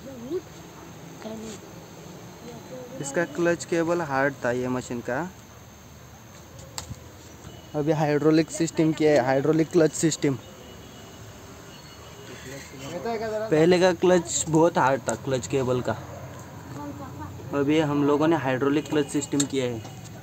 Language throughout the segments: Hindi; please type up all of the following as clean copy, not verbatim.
इसका क्लच केबल हार्ड था ये मशीन का। अभी हाइड्रोलिक सिस्टम किया है, हाइड्रोलिक क्लच सिस्टम। पहले का क्लच बहुत हार्ड था, क्लच केबल का। अभी हम लोगों ने हाइड्रोलिक क्लच सिस्टम किया है।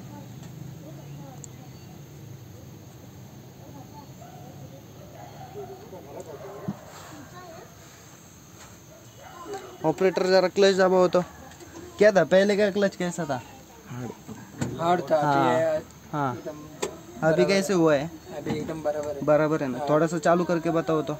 ऑपरेटर जरा क्लच दबाओ तो। क्या था पहले का क्लच, कैसा था? हार्ड था। हाँ हाँ। अभी कैसे हुआ है? अभी एकदम बराबर है। बराबर है ना? थोड़ा सा चालू करके बताओ तो।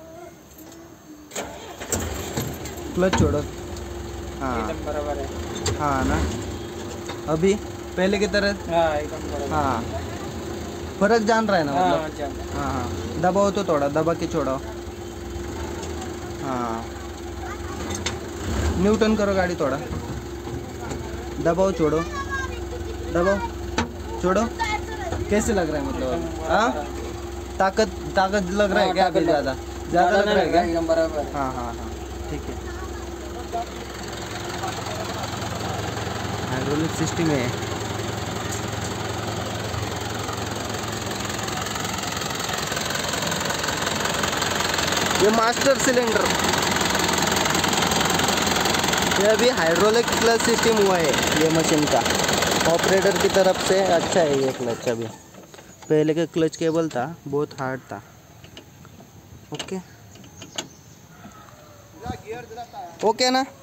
क्लच छोड़ो। हाँ एकदम बराबर है। हाँ ना, अभी पहले की तरह। हाँ एकदम बराबर। हाँ, फर्क जान रहा है ना हाँ मतलब? जान। हाँ हाँ, दबाओ तो, थोड़ा दबा के छोड़ो। हाँ, न्यूटन करो गाड़ी थोड़ा। दबाओ छोड़ो, दबाओ छोड़ो। कैसे लग रहा है मतलब? हाँ, ताकत ताकत लग रहा है क्या अभी? ज़्यादा ज़्यादा लग रहा है क्या? एकदम बराबर। हाँ हाँ हाँ, ठीक है। हाइड्रोलिक सिस्टम है। ये मास्टर सिलेंडर, ये अभी हाइड्रोलिक क्लच सिस्टम हुआ है ये मशीन का। ऑपरेटर की तरफ से अच्छा है ये क्लच। अभी पहले का क्लच केबल था, बहुत हार्ड था। ओके ओके ना।